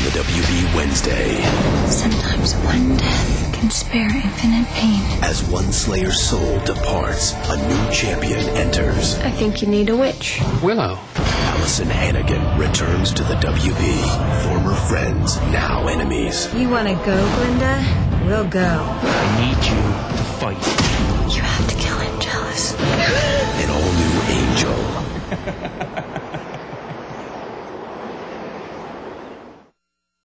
the WB Wednesday. Sometimes one death can spare infinite pain. As one Slayer's soul departs, a new champion enters. I think you need a witch. Willow. Allison Hannigan returns to the WB. Former friends, now enemies. You want to go, Glinda? We'll go. I need you to fight. You have to kill